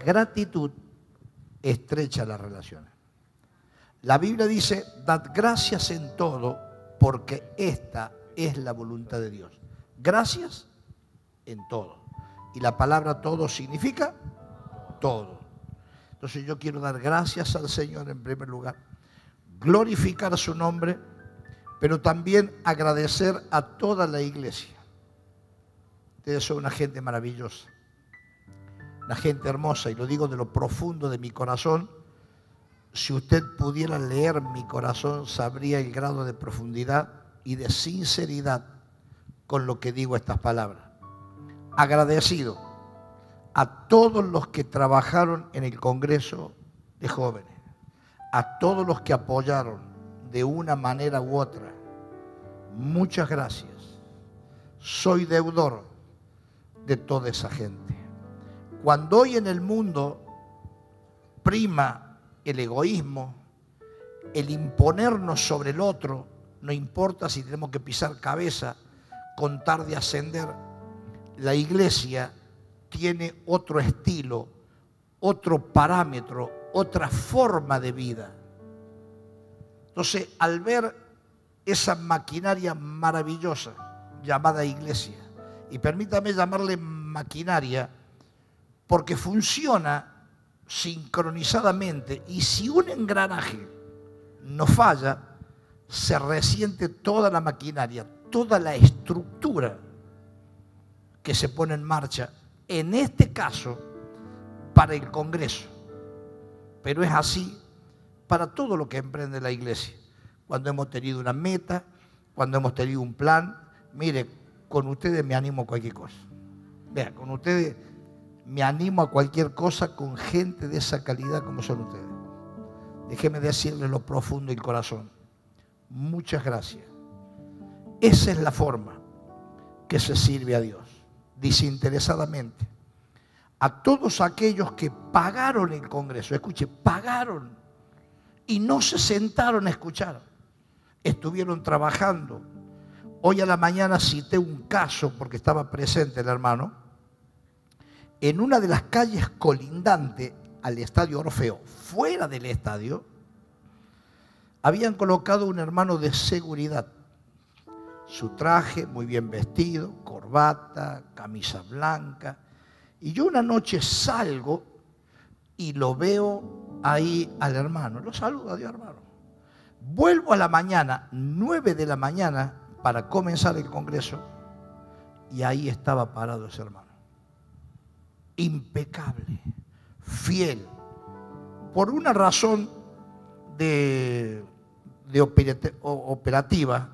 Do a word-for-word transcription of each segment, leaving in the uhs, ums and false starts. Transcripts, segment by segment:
gratitud estrecha las relaciones. La Biblia dice, dad gracias en todo, porque esta es la voluntad de Dios. Gracias en todo. Y la palabra todo significa todo. Entonces yo quiero dar gracias al Señor en primer lugar, glorificar su nombre, pero también agradecer a toda la iglesia. Ustedes son una gente maravillosa, una gente hermosa, y lo digo de lo profundo de mi corazón. Si usted pudiera leer mi corazón, sabría el grado de profundidad y de sinceridad con lo que digo estas palabras. Agradecido a todos los que trabajaron en el Congreso de Jóvenes, a todos los que apoyaron de una manera u otra. Muchas gracias. Soy deudor de toda esa gente. Cuando hoy en el mundo prima el egoísmo, el imponernos sobre el otro, no importa si tenemos que pisar cabeza, contar de ascender, la iglesia tiene otro estilo, otro parámetro, otra forma de vida. Entonces, al ver esa maquinaria maravillosa llamada iglesia, y permítame llamarle maquinaria porque funciona sincronizadamente, y si un engranaje no falla, se resiente toda la maquinaria, toda la estructura que se pone en marcha, en este caso, para el Congreso. Pero es así para todo lo que emprende la iglesia. Cuando hemos tenido una meta, cuando hemos tenido un plan, mire, con ustedes me animo a cualquier cosa. Vea, con ustedes me animo a cualquier cosa con gente de esa calidad como son ustedes. Déjeme decirles lo profundo del corazón. Muchas gracias. Esa es la forma que se sirve a Dios, desinteresadamente. A todos aquellos que pagaron el Congreso, escuche, pagaron y no se sentaron a escuchar, estuvieron trabajando. Hoy a la mañana cité un caso, porque estaba presente el hermano, en una de las calles colindantes al Estadio Orfeo, fuera del estadio, habían colocado un hermano de seguridad. Su traje, muy bien vestido, corbata, camisa blanca. Y yo una noche salgo y lo veo ahí al hermano. Lo saludo, adiós hermano. Vuelvo a la mañana, nueve de la mañana, para comenzar el Congreso, y ahí estaba parado ese hermano. Impecable, fiel. Por una razón de, de operativa,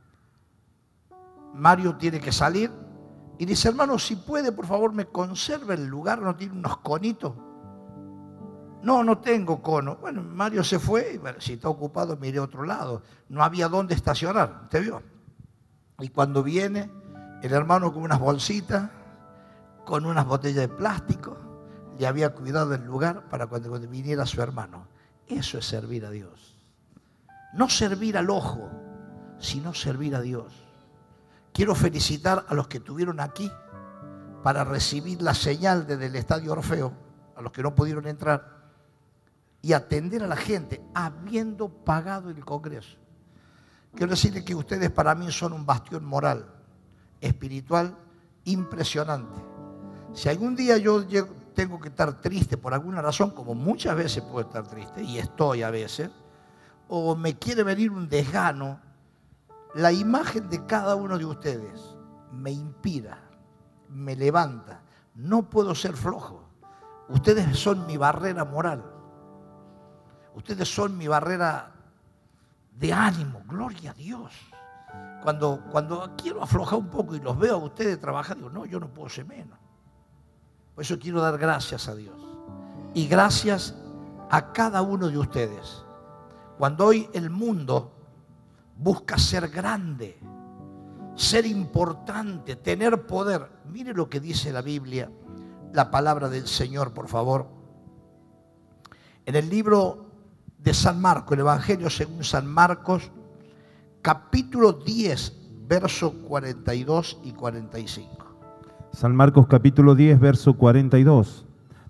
Mario tiene que salir y dice, hermano, si puede, por favor, me conserva el lugar, ¿no tiene unos conitos? No, no tengo cono. Bueno, Mario se fue y bueno, si está ocupado, mire a otro lado. No había dónde estacionar, ¿usted vio? Y cuando viene el hermano con unas bolsitas, con unas botellas de plástico, le había cuidado el lugar para cuando, cuando viniera su hermano. Eso es servir a Dios. No servir al ojo, sino servir a Dios. Quiero felicitar a los que estuvieron aquí para recibir la señal desde el Estadio Orfeo, a los que no pudieron entrar, y atender a la gente habiendo pagado el Congreso. Quiero decirles que ustedes para mí son un bastión moral, espiritual, impresionante. Si algún día yo tengo que estar triste por alguna razón, como muchas veces puedo estar triste, y estoy a veces, o me quiere venir un desgano, la imagen de cada uno de ustedes me inspira, me levanta. No puedo ser flojo. Ustedes son mi barrera moral. Ustedes son mi barrera de ánimo. Gloria a Dios. Cuando, cuando quiero aflojar un poco y los veo a ustedes trabajar, digo, no, yo no puedo ser menos. Por eso quiero dar gracias a Dios. Y gracias a cada uno de ustedes. Cuando hoy el mundo busca ser grande, ser importante, tener poder. Mire lo que dice la Biblia, la palabra del Señor, por favor. En el libro de San Marcos, el Evangelio según San Marcos, capítulo diez, versos cuarenta y dos y cuarenta y cinco. San Marcos capítulo diez, verso cuarenta y dos.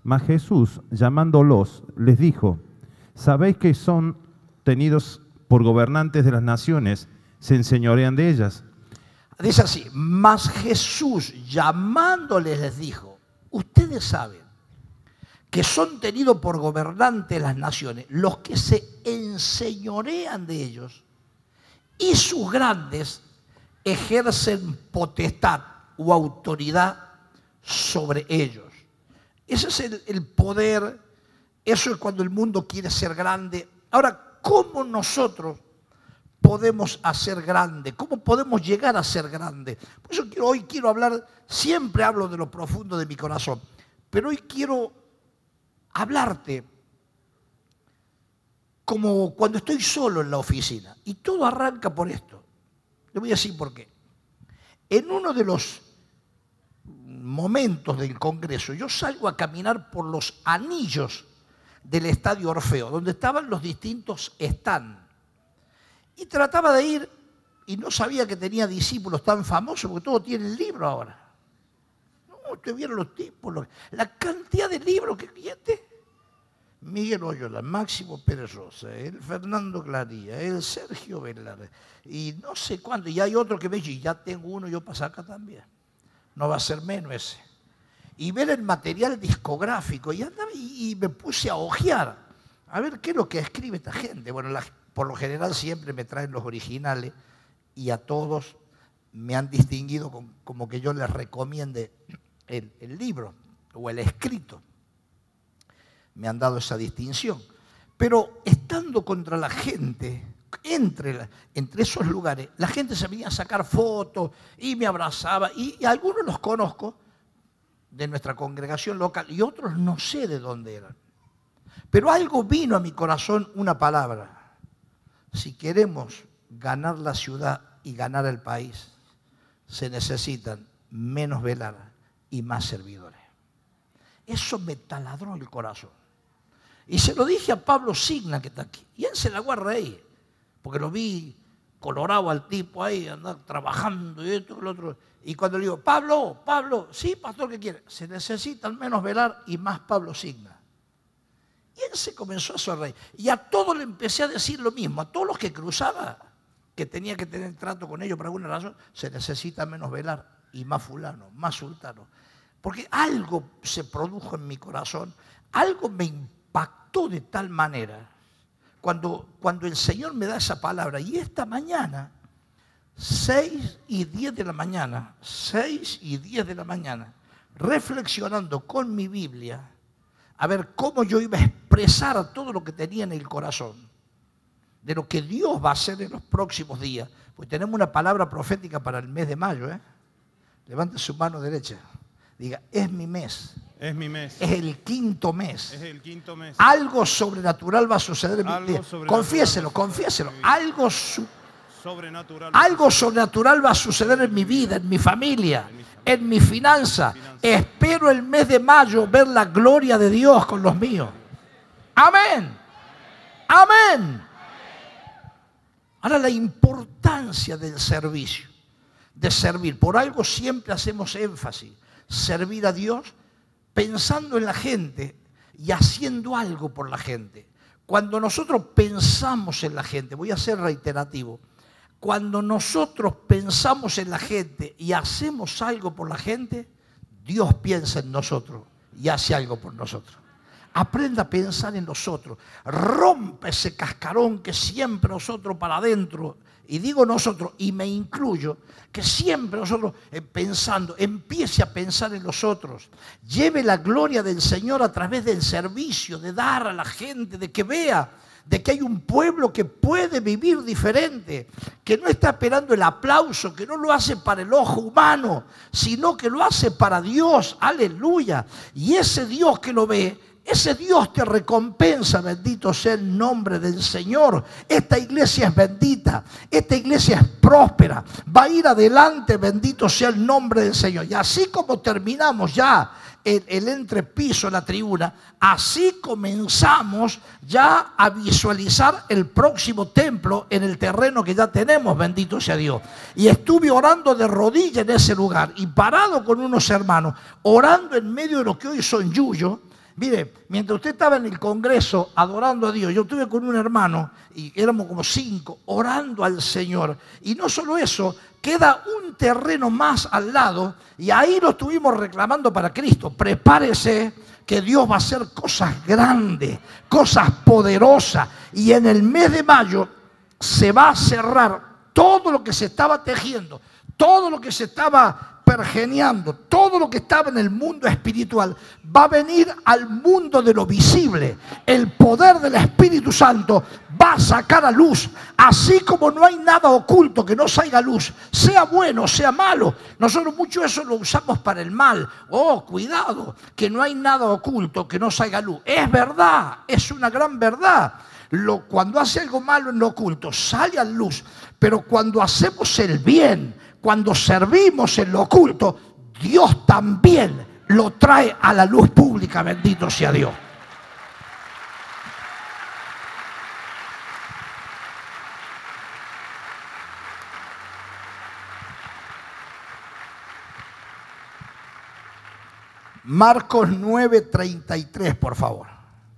Mas Jesús, llamándolos, les dijo: ¿sabéis que son tenidos por gobernantes de las naciones, se enseñorean de ellas? Dice así: mas Jesús, llamándoles, les dijo: ustedes saben que son tenidos por gobernantes las naciones, los que se enseñorean de ellos, y sus grandes ejercen potestad o autoridad sobre ellos. Ese es el, el poder, eso es cuando el mundo quiere ser grande. Ahora, ¿cómo nosotros podemos hacer grande? ¿Cómo podemos llegar a ser grande? Por eso quiero, hoy quiero hablar, siempre hablo de lo profundo de mi corazón, pero hoy quiero hablarte como cuando estoy solo en la oficina. Y todo arranca por esto. Le voy a decir por qué. En uno de los momentos del Congreso, yo salgo a caminar por los anillos del Estadio Orfeo, donde estaban los distintos stands. Y trataba de ir, y no sabía que tenía discípulos tan famosos, porque todos tienen libro ahora. No, ustedes vieron los tipos, los, la cantidad de libros que tiene. Miguel Oyola, Máximo Pérez Rosa, el Fernando Claría, el Sergio Velar, y no sé cuánto. Y hay otro que me dice: ya tengo uno yo para sacar también. No va a ser menos ese. Y ver el material discográfico, y, andaba, y, y me puse a ojear, a ver qué es lo que escribe esta gente. Bueno, la, por lo general siempre me traen los originales, y a todos me han distinguido con, como que yo les recomiende el, el libro o el escrito. Me han dado esa distinción. Pero estando contra la gente, entre, la, entre esos lugares, la gente se venía a sacar fotos y me abrazaba. Y, y algunos los conozco de nuestra congregación local y otros no sé de dónde eran. Pero algo vino a mi corazón, una palabra. Si queremos ganar la ciudad y ganar el país, se necesitan menos velar y más servidores. Eso me taladró el corazón. Y se lo dije a Pablo Signa, que está aquí. Y él se la guarda ahí, porque lo vi colorado al tipo ahí, andar trabajando y esto y lo otro. Y cuando le digo: Pablo, Pablo, sí, pastor, ¿qué quiere? Se necesita al menos velar y más Pablo Signa. Y él se comenzó a sonreír. Y a todos le empecé a decir lo mismo. A todos los que cruzaba, que tenía que tener trato con ellos por alguna razón, se necesita menos velar y más fulano, más sultano. Porque algo se produjo en mi corazón, algo me impactó de tal manera. Cuando, cuando el Señor me da esa palabra, y esta mañana, seis y diez de la mañana, seis y diez de la mañana, reflexionando con mi Biblia, a ver cómo yo iba a expresar todo lo que tenía en el corazón, de lo que Dios va a hacer en los próximos días. Pues tenemos una palabra profética para el mes de mayo, ¿eh? Levante su mano derecha. Diga: es mi mes. Es mi mes. Es el quinto mes. Es el quinto mes. Algo sobrenatural va a suceder en mi vida. Confiéselo, confiéselo. Algo, su, sobrenatural algo sobrenatural va a suceder en mi vida, en mi familia, en mi finanza. Espero el mes de mayo ver la gloria de Dios con los míos. Amén. Amén. Ahora, la importancia del servicio, de servir. Por algo siempre hacemos énfasis. Servir a Dios pensando en la gente y haciendo algo por la gente. Cuando nosotros pensamos en la gente, voy a ser reiterativo, cuando nosotros pensamos en la gente y hacemos algo por la gente, Dios piensa en nosotros y hace algo por nosotros. Aprenda a pensar en nosotros. Rompe ese cascarón que siempre nosotros para adentro, y digo nosotros, y me incluyo, que siempre nosotros eh, pensando, empiece a pensar en los otros. Lleve la gloria del Señor a través del servicio, de dar a la gente, de que vea de que hay un pueblo que puede vivir diferente, que no está esperando el aplauso, que no lo hace para el ojo humano, sino que lo hace para Dios. Aleluya. Y ese Dios que lo ve, ese Dios te recompensa. Bendito sea el nombre del Señor. Esta iglesia es bendita. Esta iglesia es próspera. Va a ir adelante. Bendito sea el nombre del Señor. Y así como terminamos ya el, el entrepiso, la tribuna, así comenzamos ya a visualizar el próximo templo en el terreno que ya tenemos. Bendito sea Dios. Y estuve orando de rodillas en ese lugar y parado con unos hermanos, orando en medio de lo que hoy son yuyos. Mire, mientras usted estaba en el Congreso adorando a Dios, yo estuve con un hermano, y éramos como cinco, orando al Señor. Y no solo eso, queda un terreno más al lado, y ahí lo estuvimos reclamando para Cristo. Prepárese, que Dios va a hacer cosas grandes, cosas poderosas. Y en el mes de mayo se va a cerrar todo lo que se estaba tejiendo, todo lo que se estaba pergeniando, todo lo que estaba en el mundo espiritual, va a venir al mundo de lo visible. El poder del Espíritu Santo va a sacar a luz, así como no hay nada oculto que no salga a luz, sea bueno, sea malo. Nosotros mucho eso lo usamos para el mal. Oh, cuidado, que no hay nada oculto que no salga a luz. Es verdad, es una gran verdad. Lo, cuando hace algo malo en lo oculto, sale a luz. Pero cuando hacemos el bien, cuando servimos en lo oculto, Dios también lo trae a la luz pública. Bendito sea Dios. Marcos nueve treinta y tres, por favor.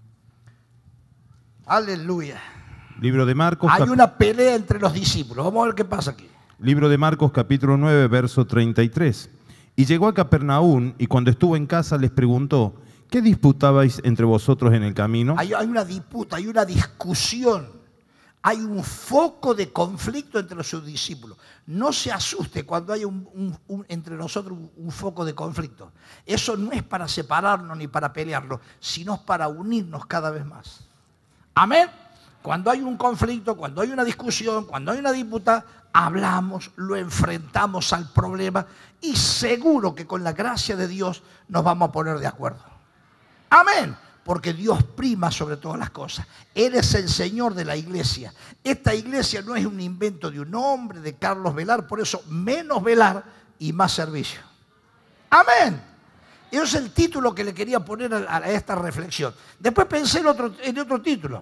Aleluya. Libro de Marcos. Hay una pelea entre los discípulos. Vamos a ver qué pasa aquí. Libro de Marcos, capítulo nueve, verso treinta y tres. Y llegó a Capernaum, y cuando estuvo en casa les preguntó: ¿qué disputabais entre vosotros en el camino? Hay, hay una disputa, hay una discusión, hay un foco de conflicto entre sus discípulos. No se asuste cuando hay un, un, un, entre nosotros un, un foco de conflicto. Eso no es para separarnos ni para pelearnos, sino para unirnos cada vez más. Amén. Cuando hay un conflicto, cuando hay una discusión, cuando hay una disputa, hablamos, lo enfrentamos al problema y seguro que con la gracia de Dios nos vamos a poner de acuerdo. Amén. Porque Dios prima sobre todas las cosas. Él es el Señor de la iglesia. Esta iglesia no es un invento de un hombre, de Carlos Velar, por eso menos velar y más servicio. Amén. Ese es el título que le quería poner a esta reflexión. Después pensé en otro, en otro título,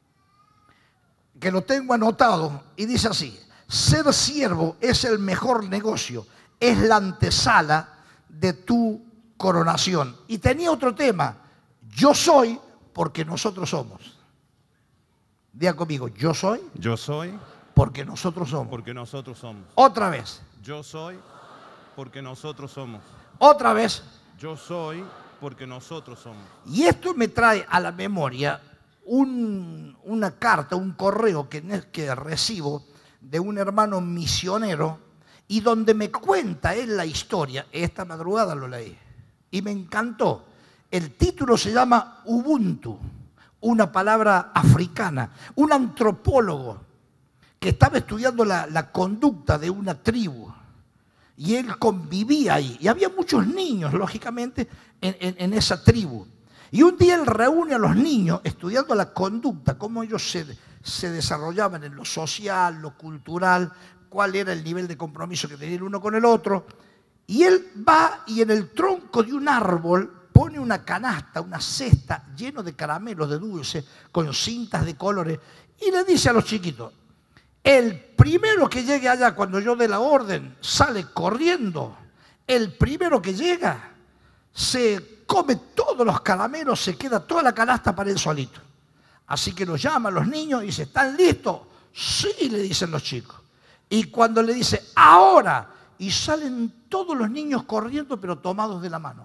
que lo tengo anotado, y dice así: ser siervo es el mejor negocio, es la antesala de tu coronación. Y tenía otro tema: yo soy porque nosotros somos. Diga conmigo: yo soy. Yo soy. Porque nosotros somos. Porque nosotros somos. Otra vez. Yo soy porque nosotros somos. Otra vez. Yo soy porque nosotros somos. Y esto me trae a la memoria un, una carta, un correo que, que recibo de un hermano misionero, y donde me cuenta él la historia. Esta madrugada lo leí y me encantó. El título se llama Ubuntu, una palabra africana. Un antropólogo que estaba estudiando la, la conducta de una tribu, y él convivía ahí. Y había muchos niños, lógicamente, en, en, en esa tribu. Y un día él reúne a los niños estudiando la conducta, cómo ellos se, se desarrollaban en lo social, lo cultural, cuál era el nivel de compromiso que tenían uno con el otro. Y él va y en el tronco de un árbol pone una canasta, una cesta lleno de caramelos, de dulce, con cintas de colores, y le dice a los chiquitos: el primero que llegue allá cuando yo dé la orden sale corriendo. El primero que llega se come todos los caramelos, se queda toda la canasta para él solito. Así que los llama a los niños y dice: ¿están listos? Sí, le dicen los chicos. Y cuando le dice: ahora, y salen todos los niños corriendo, pero tomados de la mano.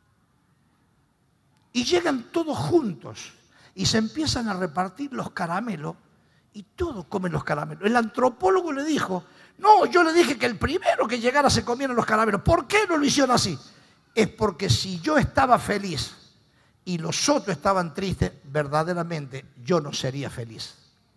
Y llegan todos juntos y se empiezan a repartir los caramelos, y todos comen los caramelos. El antropólogo le dijo: no, yo le dije que el primero que llegara se comiera los caramelos. ¿Por qué no lo hicieron así? Es porque si yo estaba feliz y los otros estaban tristes, verdaderamente yo no sería feliz.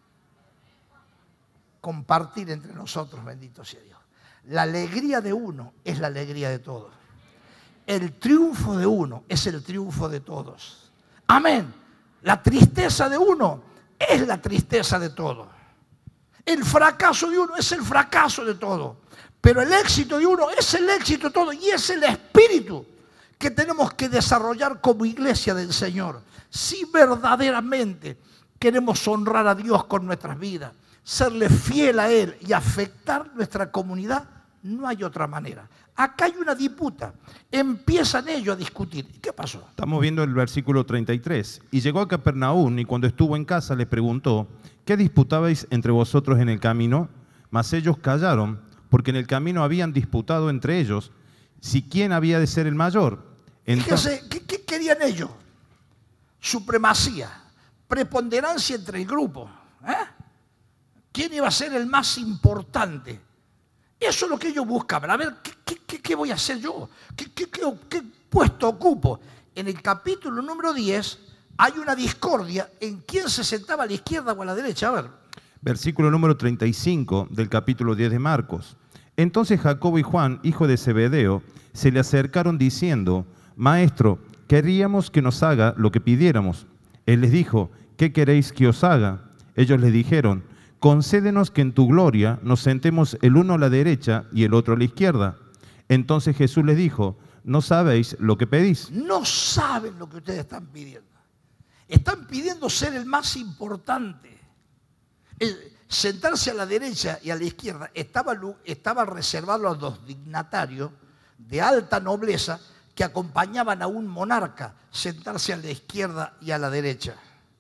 Compartir entre nosotros, bendito sea Dios. La alegría de uno es la alegría de todos. El triunfo de uno es el triunfo de todos. Amén. La tristeza de uno es la tristeza de todos. El fracaso de uno es el fracaso de todos. Pero el éxito de uno es el éxito de todo, y es el espíritu que tenemos que desarrollar como iglesia del Señor. Si verdaderamente queremos honrar a Dios con nuestras vidas, serle fiel a Él y afectar nuestra comunidad, No hay otra manera. Acá hay una disputa. Empiezan ellos a discutir. ¿Qué pasó? Estamos viendo el versículo treinta y tres. Y llegó a Capernaum y cuando estuvo en casa les preguntó, ¿qué disputabais entre vosotros en el camino? Mas ellos callaron, porque en el camino habían disputado entre ellos si quién había de ser el mayor. Entonces, Fíjese, ¿qué, ¿qué querían ellos? Supremacía, preponderancia entre el grupo. ¿eh? ¿Quién iba a ser el más importante? Eso es lo que ellos buscaban. A ver, ¿qué, qué, qué voy a hacer yo? ¿Qué, qué, qué, ¿Qué puesto ocupo? En el capítulo número diez hay una discordia en quién se sentaba a la izquierda o a la derecha. A ver. Versículo número treinta y cinco del capítulo diez de Marcos. Entonces Jacobo y Juan, hijo de Zebedeo, se le acercaron diciendo, Maestro, queríamos que nos haga lo que pidiéramos. Él les dijo, ¿qué queréis que os haga? Ellos le dijeron, concédenos que en tu gloria nos sentemos el uno a la derecha y el otro a la izquierda. Entonces Jesús les dijo, ¿no sabéis lo que pedís? No saben lo que ustedes están pidiendo. Están pidiendo ser el más importante. El sentarse a la derecha y a la izquierda estaba, estaba reservado a los dignatarios de alta nobleza que acompañaban a un monarca, sentarse a la izquierda y a la derecha.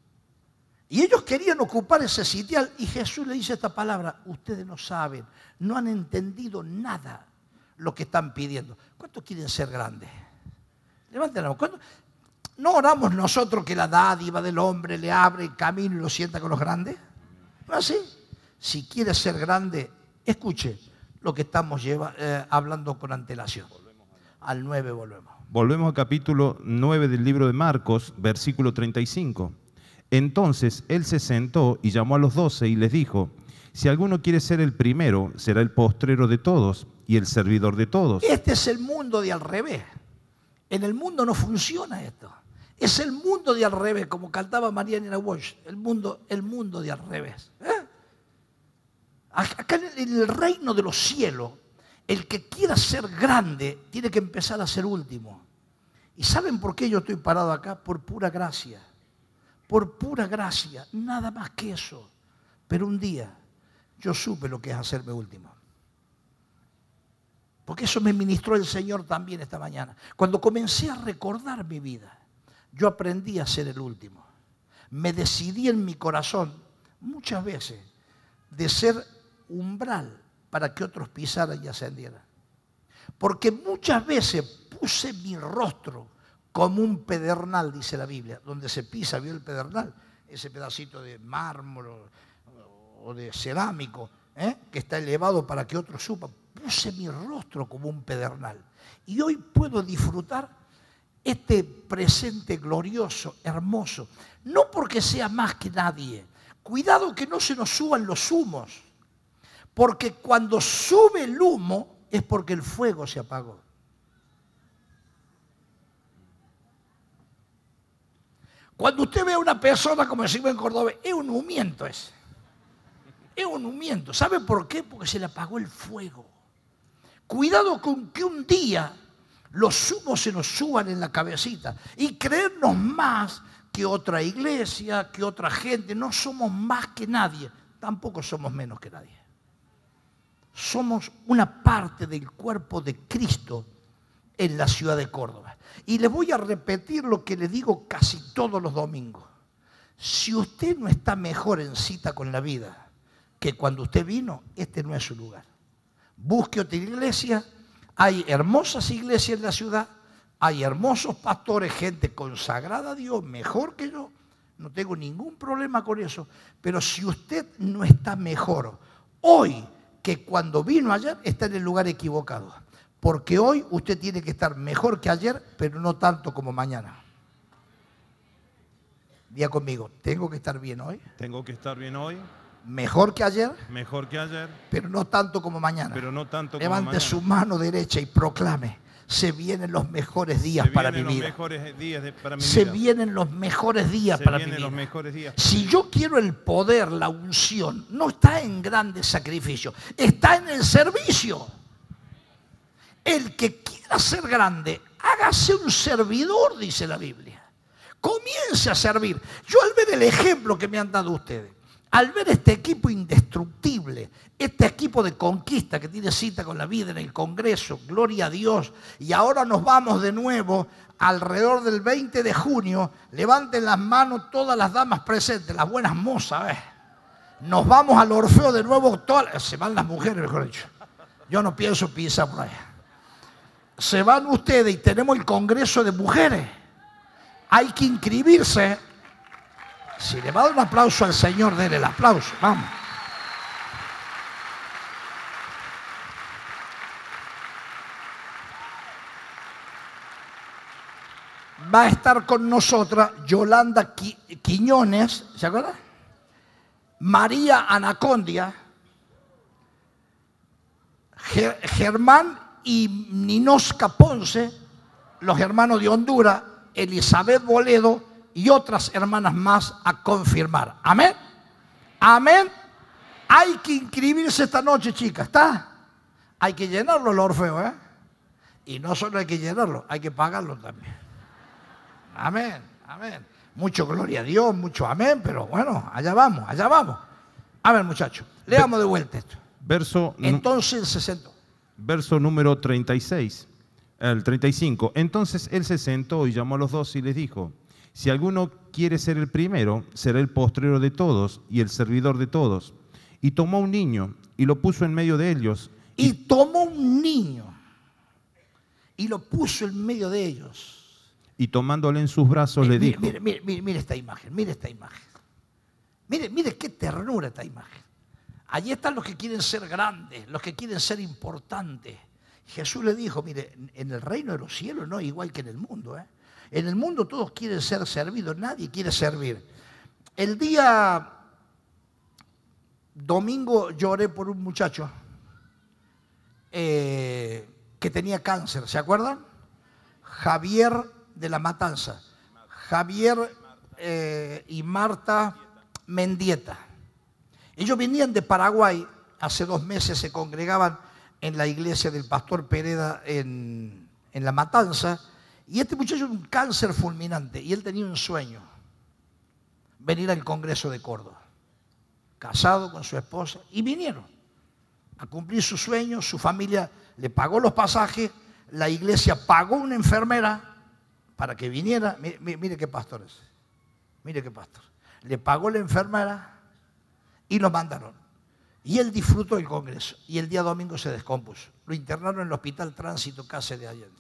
Y ellos querían ocupar ese sitial y Jesús le dice esta palabra, ustedes no saben, no han entendido nada lo que están pidiendo. ¿Cuántos quieren ser grandes? Levanten la mano. ¿No oramos nosotros que la dádiva del hombre le abre el camino y lo sienta con los grandes? ¿No es así? Si quiere ser grande, escuche lo que estamos lleva, eh, hablando con antelación. Al nueve volvemos. Volvemos al capítulo nueve del libro de Marcos, versículo treinta y cinco. Entonces él se sentó y llamó a los doce y les dijo, si alguno quiere ser el primero, será el postrero de todos y el servidor de todos. Este es el mundo de al revés. En el mundo no funciona esto. Es el mundo de al revés, como cantaba Mariana Walsh, el mundo, el mundo de al revés. ¿Eh? Acá en el reino de los cielos, el que quiera ser grande tiene que empezar a ser último. ¿Y saben por qué yo estoy parado acá? Por pura gracia. Por pura gracia, nada más que eso. Pero un día yo supe lo que es hacerme último. Porque eso me ministró el Señor también esta mañana. Cuando comencé a recordar mi vida, yo aprendí a ser el último. Me decidí en mi corazón, muchas veces, de ser umbral para que otros pisaran y ascendieran. Porque muchas veces puse mi rostro como un pedernal, dice la Biblia. Donde se pisa, ¿vio el pedernal? Ese pedacito de mármol o de cerámico, ¿eh? que está elevado para que otros suban. Puse mi rostro como un pedernal. Y hoy puedo disfrutar este presente glorioso, hermoso. No porque sea más que nadie. Cuidado que no se nos suban los humos. Porque cuando sube el humo es porque el fuego se apagó. Cuando usted ve a una persona, como decimos en Córdoba, es un humiento ese. Es un humiento. ¿Sabe por qué? Porque se le apagó el fuego. Cuidado con que un día los humos se nos suban en la cabecita y creernos más que otra iglesia, que otra gente. No somos más que nadie, tampoco somos menos que nadie. Somos una parte del cuerpo de Cristo en la ciudad de Córdoba. Y le voy a repetir lo que le digo casi todos los domingos. Si usted no está mejor en cita con la vida que cuando usted vino, este no es su lugar. Busque otra iglesia. Hay hermosas iglesias en la ciudad, hay hermosos pastores, gente consagrada a Dios, mejor que yo. No tengo ningún problema con eso. Pero si usted no está mejor hoy que cuando vino ayer, está en el lugar equivocado. Porque hoy usted tiene que estar mejor que ayer, pero no tanto como mañana. Diga conmigo, ¿tengo que estar bien hoy? Tengo que estar bien hoy. Mejor que ayer. Mejor que ayer. Pero no tanto como mañana. Pero no tanto como Levante mañana. su mano derecha y proclame. Se vienen los mejores días para mi vida. Mejores días de, para mi Se vida. vienen los mejores días Se para mi vienen vida. los mejores días. Si yo quiero el poder, la unción, no está en grandes sacrificios, está en el servicio. El que quiera ser grande, hágase un servidor, dice la Biblia. Comience a servir. Yo al ver el ejemplo que me han dado ustedes, al ver este equipo indestructible, este equipo de conquista que tiene cita con la vida en el Congreso, gloria a Dios, y ahora nos vamos de nuevo alrededor del veinte de junio, levanten las manos todas las damas presentes, las buenas mozas, ¿ves? Nos vamos al Orfeo de nuevo, todas, se van las mujeres, mejor dicho. Yo no pienso pisar por allá. Se van ustedes y tenemos el Congreso de Mujeres. Hay que inscribirse. Si le va a dar un aplauso al Señor, denle el aplauso. Vamos. Va a estar con nosotras Yolanda Qui- Quiñones, ¿se acuerdan? María Anacondia, Ger- Germán y Ninosca Ponce, los hermanos de Honduras, Elizabeth Boledo y otras hermanas más a confirmar. Amén. Amén. Hay que inscribirse esta noche, chicas, ¿está? Hay que llenarlo el Orfeo, ¿eh? Y no solo hay que llenarlo, hay que pagarlo también. Amén, amén. Mucho gloria a Dios, mucho amén, pero bueno, allá vamos, allá vamos. A ver, muchachos, leamos de vuelta esto. Verso, Entonces se sentó. verso número treinta y seis, el treinta y cinco. Entonces él se sentó y llamó a los dos y les dijo: si alguno quiere ser el primero, será el postrero de todos y el servidor de todos. Y tomó un niño y lo puso en medio de ellos. Y tomó un niño y lo puso en medio de ellos. Y tomándole en sus brazos le Mire, dijo. mire, mire, mire, mire esta imagen, mire esta imagen. Mire, mire qué ternura esta imagen. Allí están los que quieren ser grandes, los que quieren ser importantes. Jesús le dijo, mire, en el reino de los cielos no es igual que en el mundo, ¿eh? En el mundo todos quieren ser servidos, nadie quiere servir. El día domingo lloré por un muchacho eh, que tenía cáncer, ¿se acuerdan? Javier de la Matanza, Javier eh, y Marta Mendieta. Ellos venían de Paraguay, hace dos meses se congregaban en la iglesia del pastor Pereda en, en La Matanza, y este muchacho era un cáncer fulminante, y él tenía un sueño, venir al Congreso de Córdoba, casado con su esposa, y vinieron a cumplir su sueño. Su familia le pagó los pasajes, la iglesia pagó una enfermera para que viniera. Mire, mire, mire qué pastor es, mire qué pastor. Le pagó la enfermera y lo mandaron. Y él disfrutó el Congreso. Y el día domingo se descompuso. Lo internaron en el Hospital Tránsito Cáceres de Allende.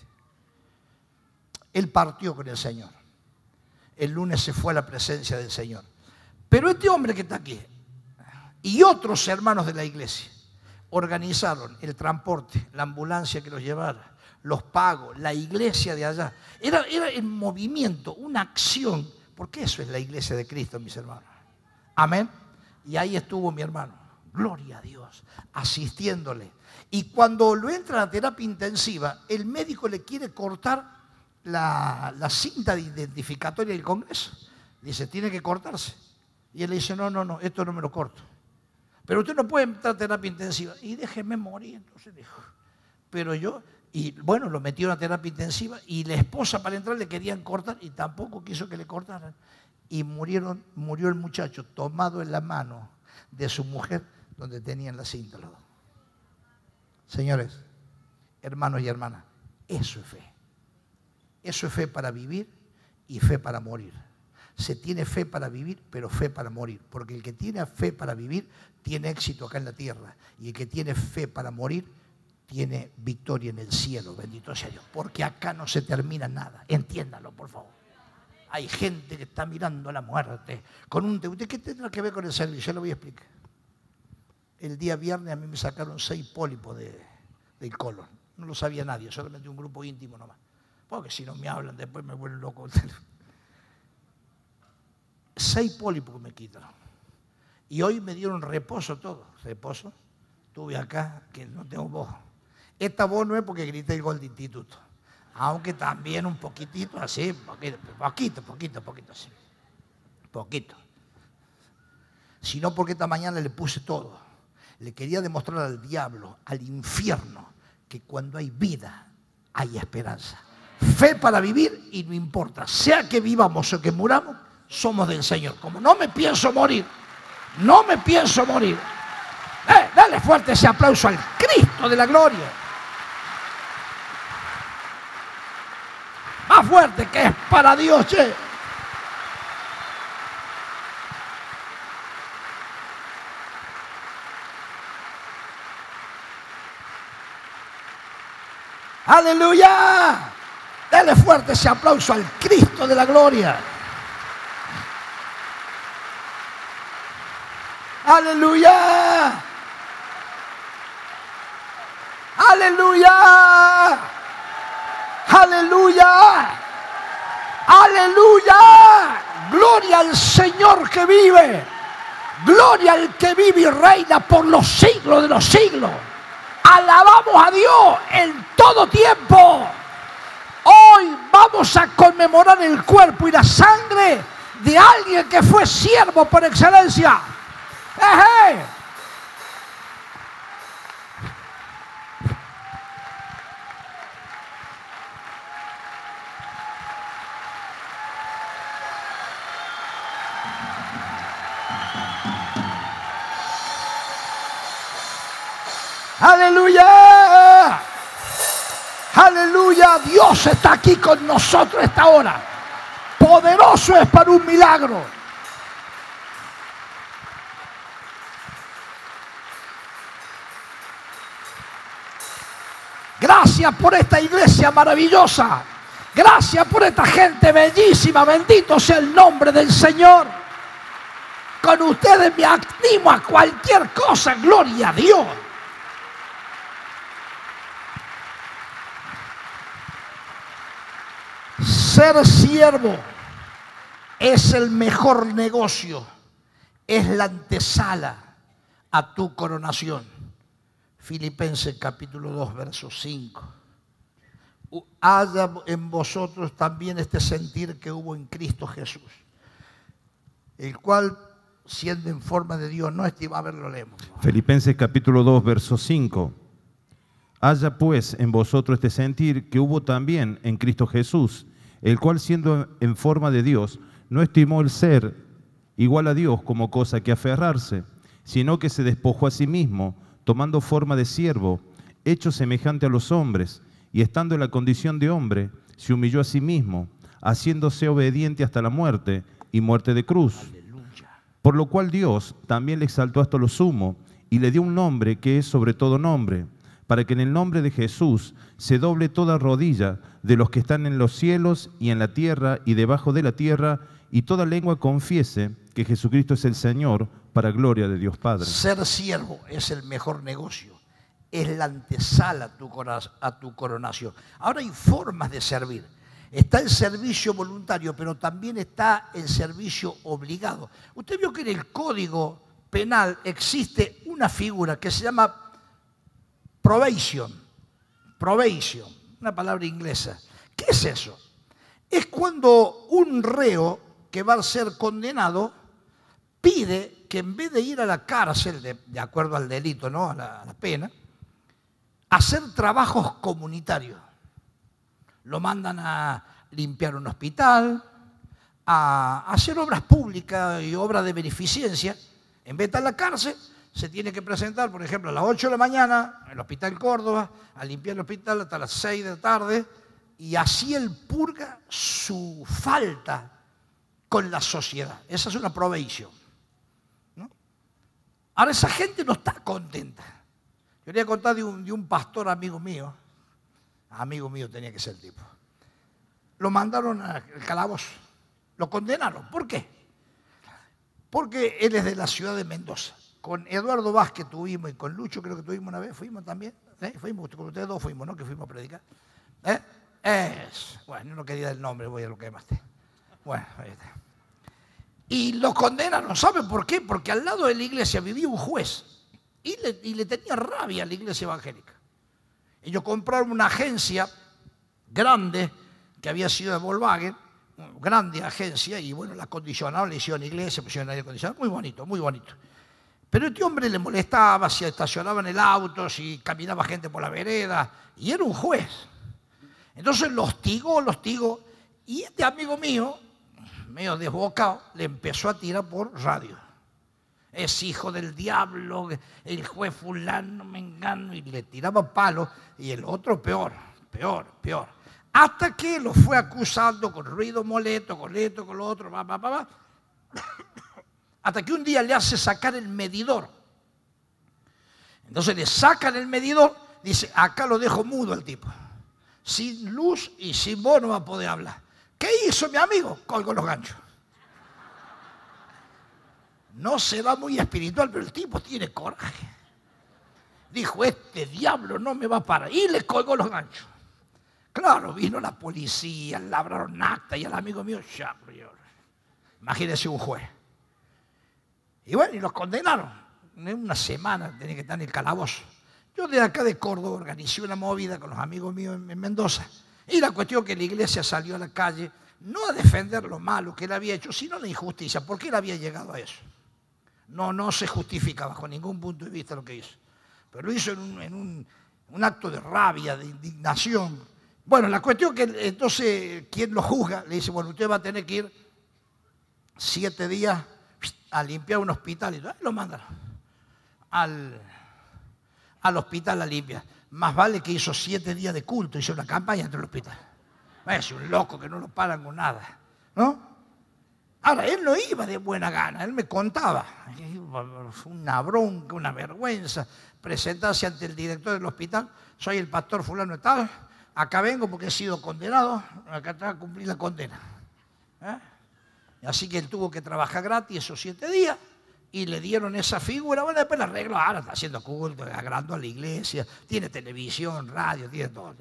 Él partió con el Señor. El lunes se fue a la presencia del Señor. Pero este hombre que está aquí y otros hermanos de la iglesia organizaron el transporte, la ambulancia que los llevara, los pagos, la iglesia de allá. Era, era el movimiento, una acción, porque eso es la iglesia de Cristo, mis hermanos. Amén. Y ahí estuvo mi hermano, gloria a Dios, asistiéndole. Y cuando lo entra a terapia intensiva, el médico le quiere cortar la, la cinta de identificatoria del Congreso. Dice, tiene que cortarse. Y él le dice, no, no, no, esto no me lo corto. Pero usted no puede entrar a terapia intensiva. Y déjeme morir, entonces dijo. Pero yo... Y bueno, lo metieron a terapia intensiva y la esposa para entrar le querían cortar y tampoco quiso que le cortaran. Y murieron, murió el muchacho tomado en la mano de su mujer donde tenían la cinta los dos. Señores, hermanos y hermanas, eso es fe. Eso es fe para vivir y fe para morir. Se tiene fe para vivir, pero fe para morir. Porque el que tiene fe para vivir tiene éxito acá en la tierra. Y el que tiene fe para morir tiene victoria en el cielo, bendito sea Dios, porque acá no se termina nada, entiéndalo por favor. Hay gente que está mirando a la muerte con un... ¿Usted qué tendrá que ver con el servicio? Yo lo voy a explicar. El día viernes a mí me sacaron seis pólipos de, del colon, no lo sabía nadie, solamente un grupo íntimo nomás, porque si no me hablan después me vuelven loco. Seis pólipos que me quitaron y hoy me dieron reposo todo, reposo. Estuve acá que no tengo voz. Esta voz no es porque grité el gol de instituto, aunque también un poquitito así, poquito, poquito, poquito, poquito así, poquito. Sino porque esta mañana le puse todo. Le quería demostrar al diablo, al infierno, que cuando hay vida, hay esperanza. Fe para vivir y no importa, sea que vivamos o que muramos, somos del Señor. Como no me pienso morir, No me pienso morir. Eh, dale fuerte ese aplauso al Cristo de la gloria. Más fuerte, que es para Dios, che. Aleluya. Dale fuerte ese aplauso al Cristo de la gloria. Aleluya. Aleluya. Aleluya. Aleluya. Gloria al Señor que vive. Gloria al que vive y reina por los siglos de los siglos. Alabamos a Dios en todo tiempo. Hoy vamos a conmemorar el cuerpo y la sangre de alguien que fue siervo por excelencia. ¡Eje! ¡Aleluya! ¡Aleluya! Dios está aquí con nosotros esta hora. Poderoso es para un milagro. Gracias por esta iglesia maravillosa. Gracias por esta gente bellísima. Bendito sea el nombre del Señor. Con ustedes me animo a cualquier cosa. Gloria a Dios. Ser siervo es el mejor negocio, es la antesala a tu coronación. Filipenses capítulo dos, verso cinco. Haya en vosotros también este sentir que hubo en Cristo Jesús, el cual, siendo en forma de Dios, no estima, a ver, lo leemos. Filipenses capítulo dos, verso cinco. Haya pues en vosotros este sentir que hubo también en Cristo Jesús, el cual siendo en forma de Dios, no estimó el ser igual a Dios como cosa que aferrarse, sino que se despojó a sí mismo, tomando forma de siervo, hecho semejante a los hombres, y estando en la condición de hombre, se humilló a sí mismo, haciéndose obediente hasta la muerte, y muerte de cruz. Aleluya. Por lo cual Dios también le exaltó hasta lo sumo, y le dio un nombre que es sobre todo nombre, para que en el nombre de Jesús se doble toda rodilla de los que están en los cielos y en la tierra y debajo de la tierra, y toda lengua confiese que Jesucristo es el Señor, para gloria de Dios Padre. Ser siervo es el mejor negocio, es la antesala a tu, a tu coronación. Ahora hay formas de servir. Está el servicio voluntario, pero también está el servicio obligado. Usted vio que en el Código Penal existe una figura que se llama probation, probation, una palabra inglesa. ¿Qué es eso? Es cuando un reo que va a ser condenado pide que en vez de ir a la cárcel, de, de acuerdo al delito, ¿no? a, la, a la pena, hacer trabajos comunitarios. Lo mandan a limpiar un hospital, a hacer obras públicas y obras de beneficencia. En vez de estar en la cárcel, se tiene que presentar, por ejemplo, a las ocho de la mañana en el Hospital Córdoba, a limpiar el hospital hasta las seis de la tarde, y así él purga su falta con la sociedad. Esa es una probation, ¿no? Ahora, esa gente no está contenta. Yo quería contar de un, de un pastor amigo mío, amigo mío tenía que ser el tipo. Lo mandaron al calabozo, lo condenaron. ¿Por qué? Porque él es de la ciudad de Mendoza. Con Eduardo Vázquez tuvimos, y con Lucho creo que tuvimos una vez, fuimos también, ¿eh? Fuimos, con ustedes dos fuimos, ¿no? Que fuimos a predicar. ¿Eh? Es, bueno, no quería el nombre, voy a lo que más te. Bueno, ahí está. Y lo condenaron, ¿saben por qué? Porque al lado de la iglesia vivía un juez y le, y le tenía rabia a la iglesia evangélica. Ellos compraron una agencia grande que había sido de Volkswagen, grande agencia, y bueno, la acondicionaron, le hicieron iglesia, pusieron aire acondicionado, muy bonito, muy bonito. Pero este hombre le molestaba si estacionaba en el auto, si caminaba gente por la vereda, y era un juez. Entonces lo hostigó, lo hostigó, y este amigo mío, medio desbocado, le empezó a tirar por radio. es hijo del diablo, el juez fulano, mengano, y le tiraba palos, y el otro peor, peor, peor. Hasta que lo fue acusando con ruido molesto, con esto, con lo otro, va, va, va, va. Hasta que un día le hace sacar el medidor. Entonces le sacan el medidor, dice, acá lo dejo mudo al tipo. Sin luz y sin voz no va a poder hablar. ¿Qué hizo mi amigo? Colgó los ganchos. No se va muy espiritual, pero el tipo tiene coraje. Dijo, este diablo no me va a parar. Y le colgó los ganchos. Claro, vino la policía, labraron acta y el amigo mío, ya, imagínese un juez. Y bueno, y los condenaron. En una semana tenía que estar en el calabozo. Yo de acá de Córdoba organizé una movida con los amigos míos en Mendoza. Y la cuestión que la iglesia salió a la calle, no a defender lo malo que él había hecho, sino la injusticia. ¿Por qué él había llegado a eso? No, no se justifica bajo ningún punto de vista lo que hizo. Pero lo hizo en un, en un, un acto de rabia, de indignación. Bueno, la cuestión que entonces quien lo juzga le dice, bueno, usted va a tener que ir siete días a limpiar un hospital. Y lo mandan al, al hospital a limpiar. Más vale que hizo siete días de culto, hizo una campaña entre el hospital. Es un loco que no lo paran con nada, ¿no? Ahora, él no iba de buena gana, él me contaba. Una bronca, una vergüenza, presentarse ante el director del hospital. Soy el pastor fulano de tal, acá vengo porque he sido condenado, acá está a cumplir la condena. ¿Eh? Así que él tuvo que trabajar gratis esos siete días y le dieron esa figura. Bueno, después la arregló, ahora está haciendo culto, agrandó a la iglesia, tiene televisión, radio, tiene todo.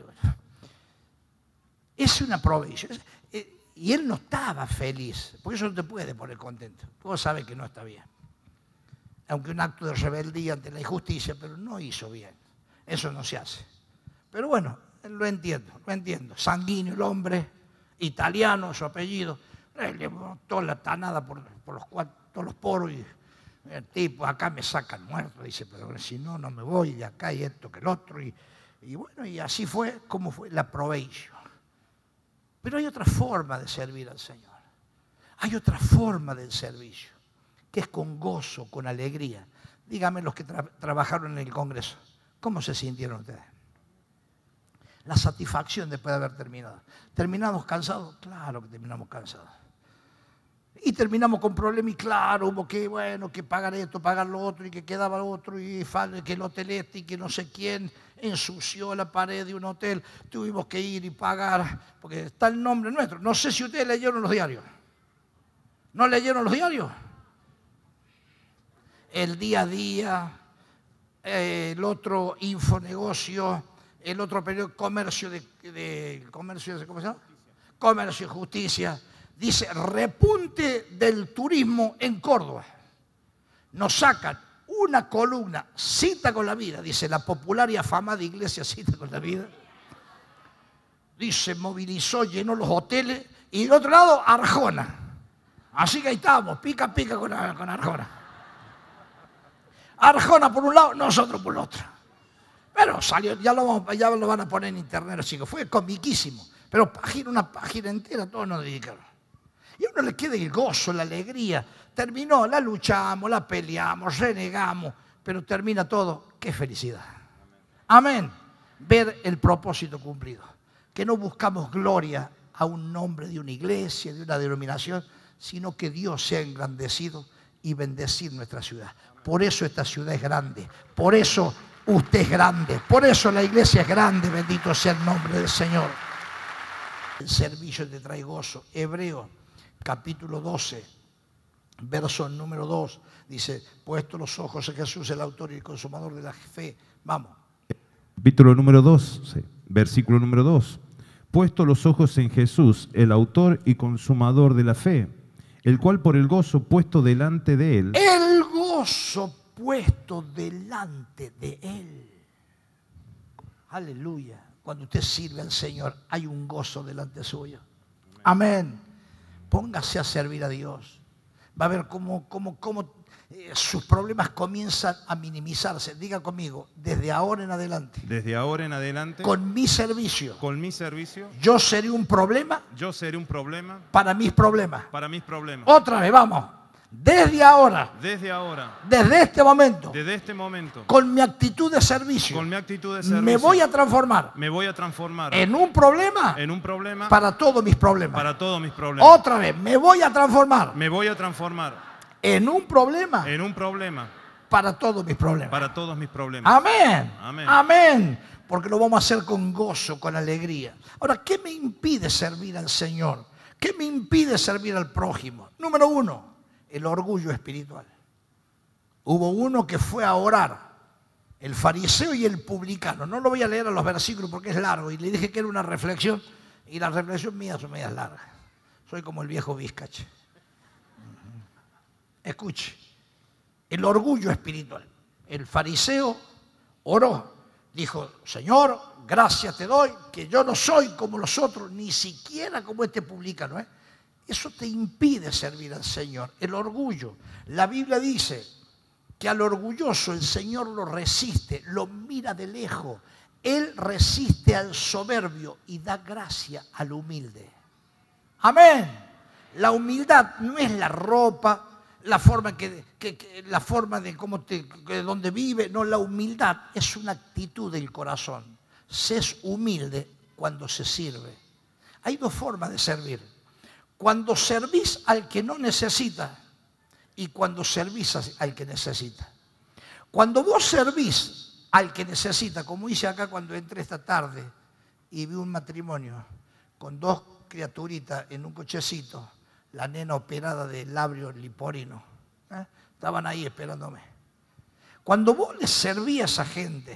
Es una provisión. Y él no estaba feliz, porque eso no te puede poner contento. Tú sabes que no está bien. Aunque un acto de rebeldía ante la injusticia, pero no hizo bien. Eso no se hace. Pero bueno, lo entiendo, lo entiendo. Sanguíneo el hombre, italiano su apellido. Le botó la tanada por, por los, cuatro, todos los poros y el tipo, acá me sacan muerto. Dice, pero si no, no me voy, y acá y esto que el otro. Y, y bueno, y así fue como fue la probation. Pero hay otra forma de servir al Señor. Hay otra forma del servicio, que es con gozo, con alegría. Díganme los que tra trabajaron en el Congreso, ¿cómo se sintieron ustedes? La satisfacción después de haber terminado. ¿Terminamos cansados? Claro que terminamos cansados. Y terminamos con problemas y claro, hubo que, bueno, que pagar esto, pagar lo otro, y que quedaba lo otro, y que el hotel este, y que no sé quién ensució la pared de un hotel. Tuvimos que ir y pagar, porque está el nombre nuestro. No sé si ustedes leyeron los diarios. ¿No leyeron los diarios? El día a día, eh, el otro Infonegocio, el otro periódico Comercio de, de Comercio de, ¿cómo se llama? Comercio y Justicia. Dice, repunte del turismo en Córdoba. Nos sacan una columna, Cita con la Vida, dice la popular y afamada iglesia Cita con la Vida. Dice, movilizó, llenó los hoteles, y del otro lado, Arjona. Así que ahí estábamos, pica, pica con, con Arjona. Arjona por un lado, nosotros por el otro. Pero salió, ya lo, ya lo van a poner en internet, así que fue comiquísimo. Pero página, una página entera, todos nos dedicaron. Y a uno le queda el gozo, la alegría. Terminó, la luchamos, la peleamos, renegamos, pero termina todo. ¡Qué felicidad! Amén. Ver el propósito cumplido. Que no buscamos gloria a un nombre de una iglesia, de una denominación, sino que Dios sea engrandecido y bendecir nuestra ciudad. Por eso esta ciudad es grande. Por eso usted es grande. Por eso la iglesia es grande. Bendito sea el nombre del Señor. El servicio te trae gozo. Hebreo, capítulo doce, verso número dos, dice, puesto los ojos en Jesús, el autor y el consumador de la fe. Vamos. Capítulo número dos, sí, versículo número dos. Puesto los ojos en Jesús, el autor y consumador de la fe, el cual por el gozo puesto delante de él. El gozo puesto delante de él. Aleluya. Cuando usted sirve al Señor, hay un gozo delante suyo. Amén. Póngase a servir a Dios. Va a ver cómo, cómo, cómo eh, sus problemas comienzan a minimizarse. Diga conmigo, desde ahora en adelante. Desde ahora en adelante. Con mi servicio. Con mi servicio. Yo seré un problema. Yo seré un problema. Para mis problemas. Para mis problemas. Otra vez, vamos. desde ahora, desde ahora, desde este momento, desde este momento, con mi actitud de servicio, con mi actitud de servicio, me voy a transformar, me voy a transformar en un problema, en un problema para todos mis problemas. para todos mis problemas. Otra vez, me voy a transformar Me voy a transformar en un problema en un problema para todos mis problemas. para todos mis problemas. Amén. Amén. Amén. Porque lo vamos a hacer con gozo, con alegría. Ahora, ¿qué me impide servir al Señor? ¿Qué me impide servir al prójimo? Número uno, el orgullo espiritual. Hubo uno que fue a orar, el fariseo y el publicano. No lo voy a leer a los versículos porque es largo. Y le dije que era una reflexión. Y la reflexión mía son medias largas. Soy como el viejo Vizcache. Escuche. El orgullo espiritual. El fariseo oró. Dijo, Señor, gracias te doy, que yo no soy como los otros, ni siquiera como este publicano. ¿eh? Eso te impide servir al Señor. El orgullo. La Biblia dice que al orgulloso el Señor lo resiste, lo mira de lejos. Él resiste al soberbio y da gracia al humilde. Amén. La humildad no es la ropa, la forma, que, que, que, la forma de cómo te, de dónde vive. No, la humildad es una actitud del corazón. Se es humilde cuando se sirve. Hay dos formas de servir. Cuando servís al que no necesita y cuando servís al que necesita. Cuando vos servís al que necesita, como hice acá cuando entré esta tarde y vi un matrimonio con dos criaturitas en un cochecito, la nena operada del labio liporino, ¿eh? Estaban ahí esperándome. Cuando vos le servís a esa gente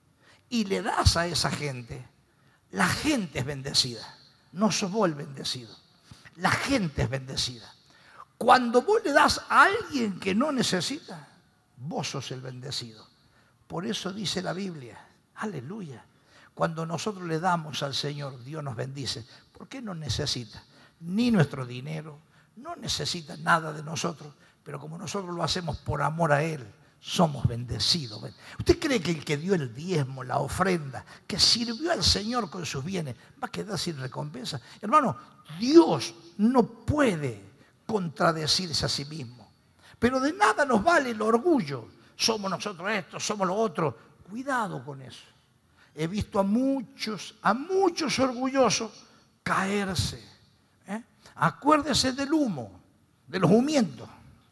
y le das a esa gente, la gente es bendecida, no sos vos el bendecido, la gente es bendecida. Cuando vos le das a alguien que no necesita, vos sos el bendecido. Por eso dice la Biblia, aleluya, cuando nosotros le damos al Señor, Dios nos bendice. ¿Por qué no necesita? Ni nuestro dinero, no necesita nada de nosotros, pero como nosotros lo hacemos por amor a Él, somos bendecidos. ¿Usted cree que el que dio el diezmo, la ofrenda, que sirvió al Señor con sus bienes, va a quedar sin recompensa? Hermano, Dios no puede contradecirse a sí mismo. Pero de nada nos vale el orgullo. Somos nosotros esto, somos lo otro. Cuidado con eso. He visto a muchos, a muchos orgullosos caerse. ¿eh? Acuérdese del humo, de los humientos.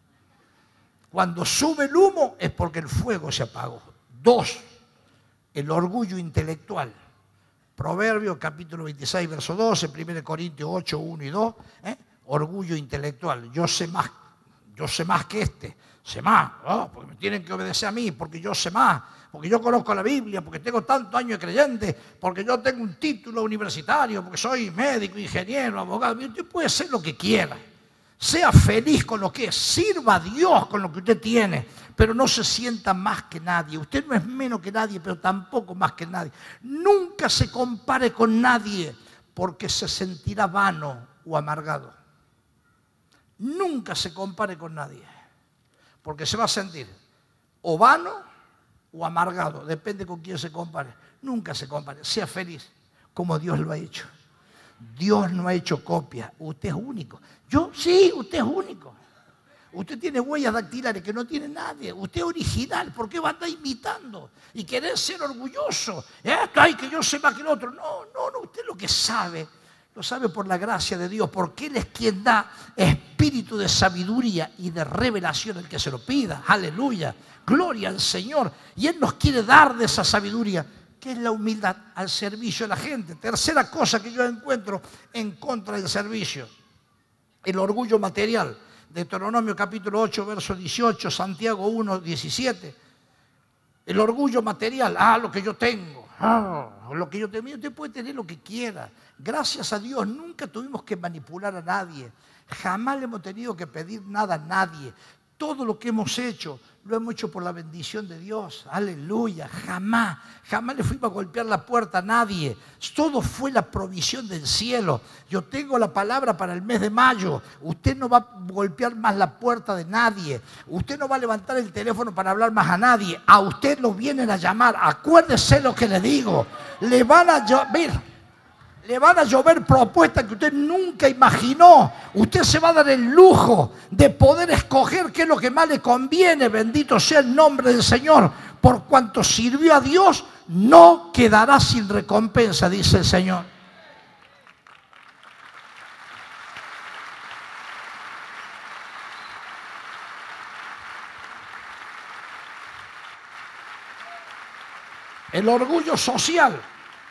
Cuando sube el humo es porque el fuego se apagó. Dos, el orgullo intelectual. Proverbios capítulo veintiséis, verso doce, primera Corintios ocho, uno y dos. ¿eh? Orgullo intelectual. Yo sé más, yo sé más que este. Sé más, oh, porque me tienen que obedecer a mí, porque yo sé más, porque yo conozco la Biblia, porque tengo tantos años de creyente, porque yo tengo un título universitario, porque soy médico, ingeniero, abogado. Usted puede ser lo que quiera. Sea feliz con lo que es, sirva a Dios con lo que usted tiene, pero no se sienta más que nadie. Usted no es menos que nadie, pero tampoco más que nadie. Nunca se compare con nadie, porque se sentirá vano o amargado. Nunca se compare con nadie, porque se va a sentir o vano o amargado, depende con quién se compare. Nunca se compare, sea feliz como Dios lo ha hecho. Dios no ha hecho copia, usted es único. Yo, sí, usted es único. Usted tiene huellas dactilares que no tiene nadie. Usted es original, ¿por qué va a estar imitando? Y querer ser orgulloso. ¿Eh? Ay, que yo sé más que el otro. No, no, no, usted lo que sabe, lo sabe por la gracia de Dios, porque Él es quien da espíritu de sabiduría y de revelación al que se lo pida. Aleluya, gloria al Señor. Y Él nos quiere dar de esa sabiduría, que es la humildad al servicio de la gente. Tercera cosa que yo encuentro en contra del servicio, el orgullo material. Deuteronomio capítulo ocho, verso dieciocho, Santiago uno, diecisiete. El orgullo material, ah, lo que yo tengo, ah, lo que yo tengo. Usted puede tener lo que quiera. Gracias a Dios nunca tuvimos que manipular a nadie. Jamás le hemos tenido que pedir nada a nadie. Todo lo que hemos hecho, lo hemos hecho por la bendición de Dios. Aleluya. Jamás, jamás le fuimos a golpear la puerta a nadie. Todo fue la provisión del cielo. Yo tengo la palabra para el mes de mayo. Usted no va a golpear más la puerta de nadie. Usted no va a levantar el teléfono para hablar más a nadie. A usted lo vienen a llamar. Acuérdese lo que le digo. Le van a llamar. Le van a llover propuestas que usted nunca imaginó. Usted se va a dar el lujo de poder escoger qué es lo que más le conviene. Bendito sea el nombre del Señor. Por cuanto sirvió a Dios, no quedará sin recompensa, dice el Señor. El orgullo social.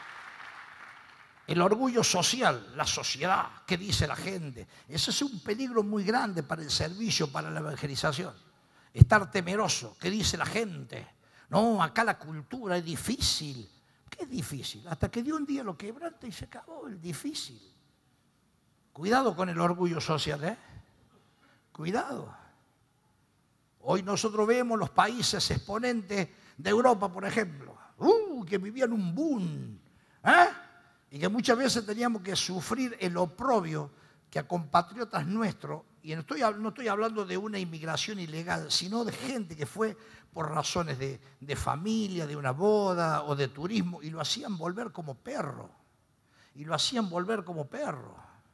El orgullo social, la sociedad, ¿qué dice la gente? Ese es un peligro muy grande para el servicio, para la evangelización. Estar temeroso, ¿qué dice la gente? No, acá la cultura es difícil. ¿Qué es difícil? Hasta que Dios un día lo quebranta y se acabó el difícil. Cuidado con el orgullo social, ¿eh? Cuidado. Hoy nosotros vemos los países exponentes de Europa, por ejemplo, uh, que vivían un boom, ¿eh? Y que muchas veces teníamos que sufrir el oprobio que a compatriotas nuestros, y no estoy, no estoy hablando de una inmigración ilegal, sino de gente que fue por razones de, de familia, de una boda o de turismo, y lo hacían volver como perro. Y lo hacían volver como perro.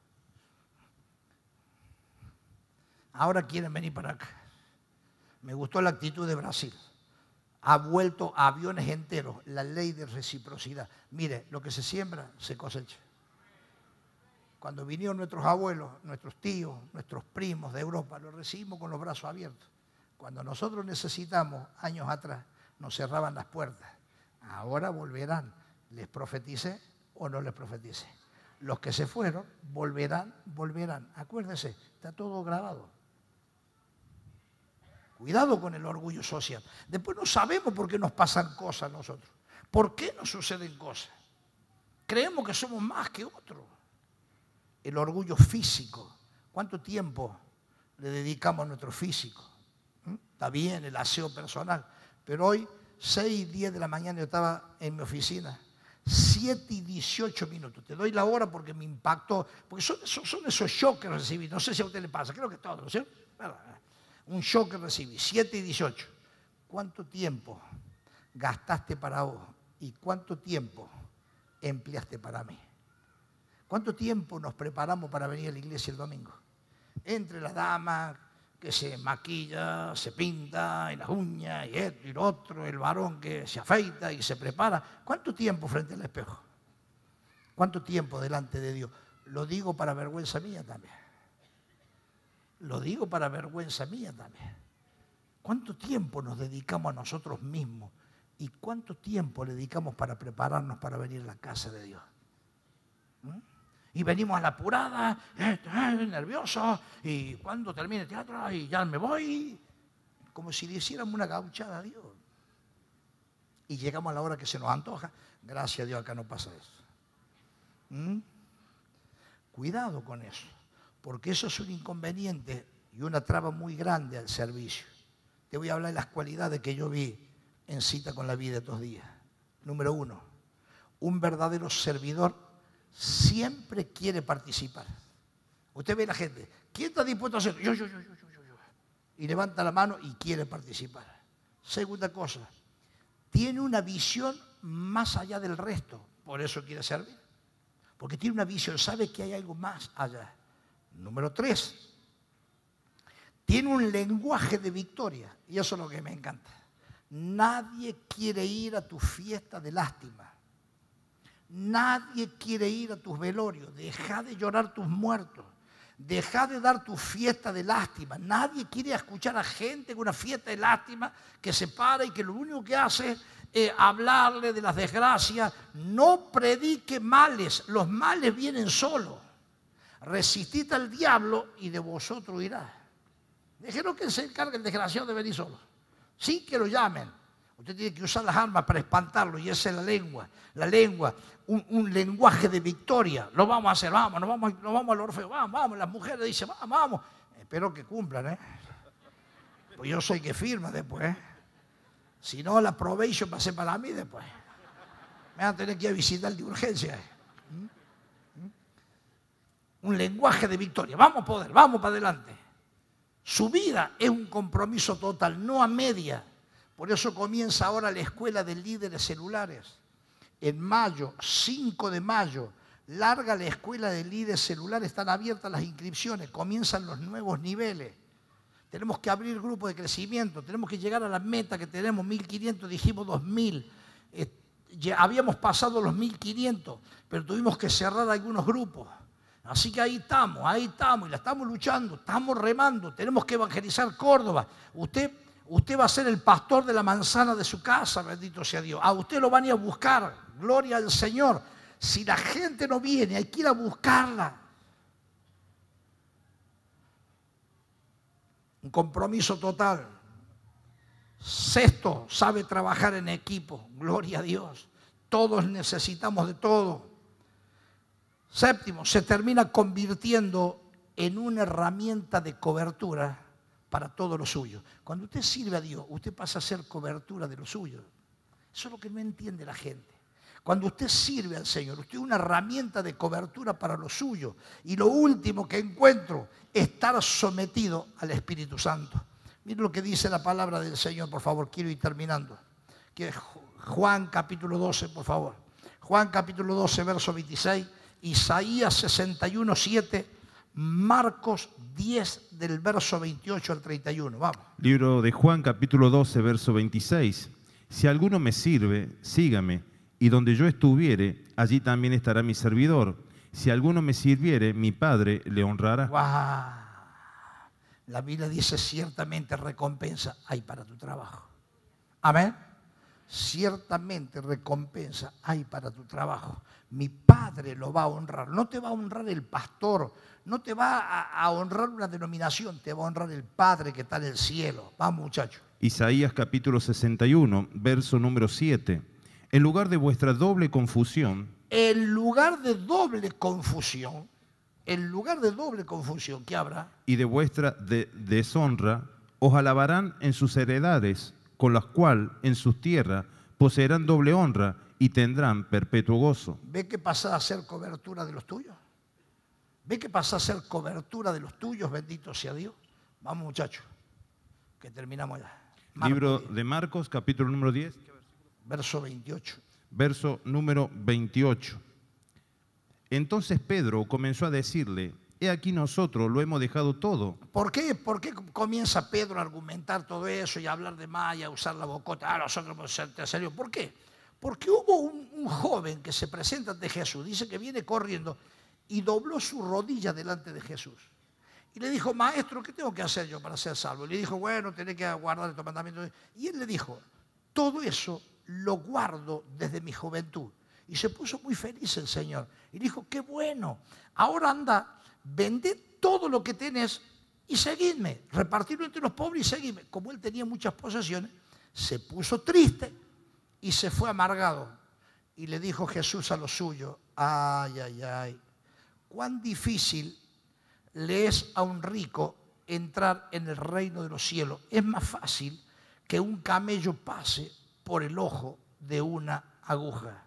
Ahora quieren venir para acá. Me gustó la actitud de Brasil. Ha vuelto a aviones enteros, la ley de reciprocidad. Mire, lo que se siembra, se cosecha. Cuando vinieron nuestros abuelos, nuestros tíos, nuestros primos de Europa, los recibimos con los brazos abiertos. Cuando nosotros necesitamos, años atrás, nos cerraban las puertas. Ahora volverán. ¿Les profeticé o no les profeticé? Los que se fueron, volverán, volverán. Acuérdense, está todo grabado. Cuidado con el orgullo social. Después no sabemos por qué nos pasan cosas a nosotros. ¿Por qué nos suceden cosas? Creemos que somos más que otros. El orgullo físico. ¿Cuánto tiempo le dedicamos a nuestro físico? ¿Mm? Está bien el aseo personal. Pero hoy, seis y diez de la mañana, yo estaba en mi oficina. siete y dieciocho minutos. Te doy la hora porque me impactó. Porque son, son, son esos shocks que recibí. No sé si a usted le pasa. Creo que todos, ¿no es cierto? Un shock que recibí, siete y dieciocho. ¿Cuánto tiempo gastaste para vos? ¿Y cuánto tiempo empleaste para mí? ¿Cuánto tiempo nos preparamos para venir a la iglesia el domingo? Entre la dama que se maquilla, se pinta, y las uñas, y esto y lo otro, el varón que se afeita y se prepara. ¿Cuánto tiempo frente al espejo? ¿Cuánto tiempo delante de Dios? Lo digo para vergüenza mía también. Lo digo para vergüenza mía también. ¿Cuánto tiempo nos dedicamos a nosotros mismos? ¿Y cuánto tiempo le dedicamos para prepararnos para venir a la casa de Dios? ¿Mm? Y venimos a la apurada, eh, eh, nerviosos, y cuando termine el teatro, y ya me voy, como si le hiciéramos una gauchada a Dios. Y llegamos a la hora que se nos antoja. Gracias a Dios, acá no pasa eso. ¿Mm? Cuidado con eso. Porque eso es un inconveniente y una traba muy grande al servicio. Te voy a hablar de las cualidades que yo vi en Cita con la Vida estos días. Número uno, un verdadero servidor siempre quiere participar. Usted ve a la gente, ¿quién está dispuesto a hacerlo? Yo, yo, yo, yo, yo, yo. Y levanta la mano y quiere participar. Segunda cosa, tiene una visión más allá del resto, por eso quiere servir. Porque tiene una visión, sabe que hay algo más allá. Número tres, tiene un lenguaje de victoria, y eso es lo que me encanta. Nadie quiere ir a tu fiesta de lástima. Nadie quiere ir a tus velorios. Deja de llorar tus muertos. Deja de dar tu fiesta de lástima. Nadie quiere escuchar a gente con una fiesta de lástima que se para y que lo único que hace es hablarle de las desgracias. No predique males. Los males vienen solos. Resistid al diablo y de vosotros irá. Déjenlo que se encargue el desgraciado de venir solo. Sí que lo llamen. Usted tiene que usar las armas para espantarlo y esa es la lengua. La lengua, un, un lenguaje de victoria. Lo vamos a hacer, vamos, nos vamos, nos vamos al Orfeo, vamos, vamos. Las mujeres dicen, vamos, vamos. Espero que cumplan, ¿eh? Pues yo soy que firma después, ¿eh? Si no, la probation va a ser para mí después. Me van a tener que ir a visitar de urgencia. ¿eh? Un lenguaje de victoria. Vamos a poder, vamos para adelante. Su vida es un compromiso total, no a media. Por eso comienza ahora la escuela de líderes celulares. En mayo, cinco de mayo, Larga la escuela de líderes celular, están abiertas las inscripciones, comienzan los nuevos niveles. Tenemos que abrir grupos de crecimiento, tenemos que llegar a la meta que tenemos, mil quinientos, dijimos dos mil. Eh, ya habíamos pasado los mil quinientos, pero tuvimos que cerrar algunos grupos. Así que ahí estamos, ahí estamos, y la estamos luchando, estamos remando, tenemos que evangelizar Córdoba. Usted, usted va a ser el pastor de la manzana de su casa, bendito sea Dios. A usted lo van a ir a buscar, gloria al Señor. Si la gente no viene, hay que ir a buscarla. Un compromiso total. Sexto, sabe trabajar en equipo. Gloria a Dios. Todos necesitamos de todo. Séptimo, se termina convirtiendo en una herramienta de cobertura para todo lo suyo. Cuando usted sirve a Dios, usted pasa a ser cobertura de lo suyo. Eso es lo que no entiende la gente. Cuando usted sirve al Señor, usted es una herramienta de cobertura para lo suyo. Y lo último que encuentro, estar sometido al Espíritu Santo. Miren lo que dice la palabra del Señor, por favor, quiero ir terminando. Juan capítulo doce, por favor. Juan capítulo doce, verso veintiséis, Isaías sesenta y uno, siete, Marcos diez, del verso veintiocho al treinta y uno. Vamos. Libro de Juan capítulo doce, verso veintiséis. Si alguno me sirve, sígame. Y donde yo estuviere, allí también estará mi servidor. Si alguno me sirviere, mi Padre le honrará. Wow. La Biblia dice, ciertamente recompensa hay para tu trabajo. Amén. Ciertamente recompensa hay para tu trabajo. Mi Padre lo va a honrar. No te va a honrar el pastor, no te va a, a honrar una denominación, te va a honrar el Padre que está en el cielo. Vamos, muchachos. Isaías capítulo sesenta y uno, verso número siete. En lugar de vuestra doble confusión, en lugar de doble confusión, en lugar de doble confusión, ¿qué habrá? Y de vuestra de deshonra, os alabarán en sus heredades, con las cuales en sus tierras poseerán doble honra y tendrán perpetuo gozo. ¿Ve que pasa a ser cobertura de los tuyos? ¿Ve que pasa a ser cobertura de los tuyos? Bendito sea Dios. Vamos, muchachos, que terminamos ya. Marcos Libro diez. de Marcos, capítulo número diez. Verso veintiocho. Verso número veintiocho. Entonces Pedro comenzó a decirle, he aquí nosotros lo hemos dejado todo. ¿Por qué? ¿Por qué comienza Pedro a argumentar todo eso y a hablar de más y a usar la bocota? Ah, nosotros vamos a ser serios. ¿Por qué? Porque hubo un, un joven que se presenta ante Jesús, dice que viene corriendo y dobló su rodilla delante de Jesús. Y le dijo, maestro, ¿qué tengo que hacer yo para ser salvo? Y le dijo, bueno, tenés que guardar estos mandamientos. Y él le dijo, todo eso lo guardo desde mi juventud. Y se puso muy feliz el Señor. Y dijo, qué bueno, ahora anda, vende todo lo que tenés y seguidme. Repartirlo entre los pobres y seguidme. Como él tenía muchas posesiones, se puso triste y se fue amargado. Y le dijo Jesús a los suyos, ay, ay, ay, cuán difícil le es a un rico entrar en el reino de los cielos. Es más fácil que un camello pase por el ojo de una aguja.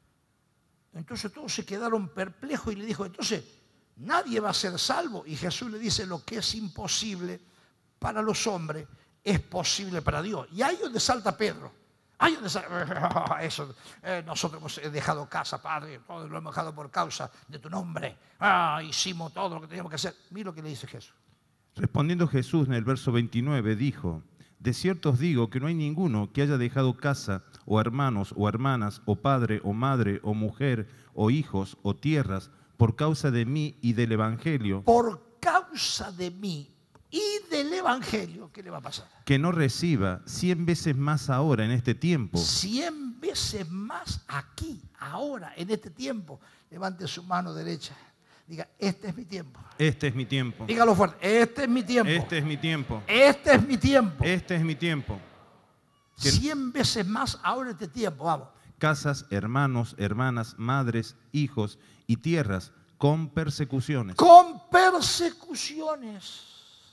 Entonces todos se quedaron perplejos y le dijo, entonces nadie va a ser salvo. Y Jesús le dice, lo que es imposible para los hombres es posible para Dios. Y ahí es donde salta Pedro. Ahí es donde salta, eso, eh, nosotros hemos dejado casa, Padre, todo lo hemos dejado por causa de tu nombre. Ah, hicimos todo lo que teníamos que hacer. Mira lo que le dice Jesús. Respondiendo Jesús en el verso veintinueve, dijo, de cierto os digo que no hay ninguno que haya dejado casa, o hermanos, o hermanas, o padre, o madre, o mujer, o hijos, o tierras, por causa de mí y del Evangelio. Por causa de mí y del Evangelio, ¿qué le va a pasar? Que no reciba cien veces más ahora en este tiempo. Cien veces más aquí, ahora, en este tiempo. Levante su mano derecha. Diga, este es mi tiempo. Este es mi tiempo. Dígalo fuerte, este es mi tiempo. Este es mi tiempo. Este es mi tiempo. Este es mi tiempo. Que Cien veces más ahora en este tiempo, vamos. casas, hermanos, hermanas, madres, hijos y tierras con persecuciones. Con persecuciones.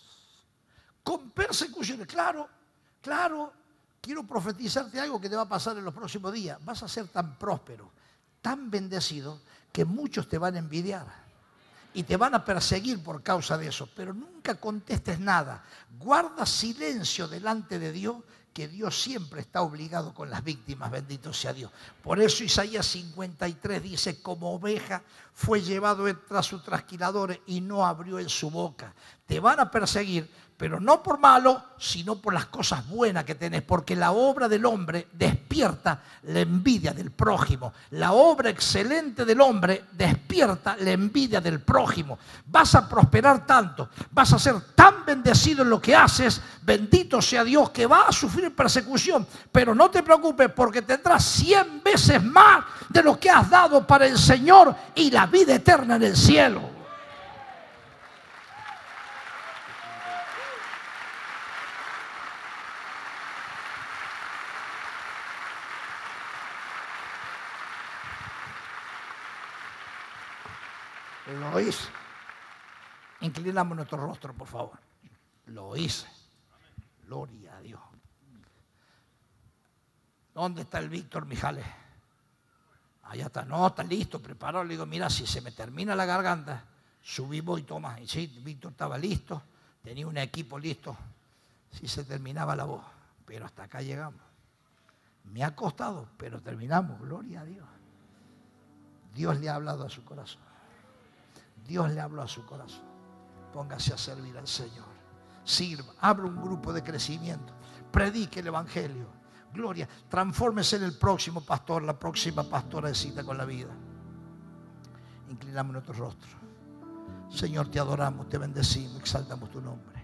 Con persecuciones, claro, claro. Quiero profetizarte algo que te va a pasar en los próximos días. Vas a ser tan próspero, tan bendecido, que muchos te van a envidiar. Y te van a perseguir por causa de eso. Pero nunca contestes nada. Guarda silencio delante de Dios, que Dios siempre está obligado con las víctimas, bendito sea Dios. Por eso Isaías cincuenta y tres dice, como oveja fue llevado tras sus trasquiladores y no abrió en su boca. Te van a perseguir, pero no por malo, sino por las cosas buenas que tenés, porque la obra del hombre despierta la envidia del prójimo. La obra excelente del hombre despierta la envidia del prójimo. Vas a prosperar tanto, vas a ser tan bendecido en lo que haces, bendito sea Dios, que vas a sufrir persecución, pero no te preocupes porque tendrás cien veces más de lo que has dado para el Señor y la vida eterna en el cielo. Lo hice. Inclinamos nuestro rostro, por favor. Lo hice. Gloria a Dios. ¿Dónde está el Víctor Mijales? Allá está. No, está listo, preparado. Le digo, mira, si se me termina la garganta, subí vos y toma. Y sí, Víctor estaba listo. Tenía un equipo listo. Si se terminaba la voz. Pero hasta acá llegamos. Me ha costado, pero terminamos. Gloria a Dios. Dios le ha hablado a su corazón. Dios le habló a su corazón. Póngase a servir al Señor. Sirva, abra un grupo de crecimiento. Predique el Evangelio. Gloria. Transfórmese en el próximo pastor, la próxima pastora de Cita con la Vida. Inclinamos nuestro rostro. Señor, te adoramos, te bendecimos, exaltamos tu nombre.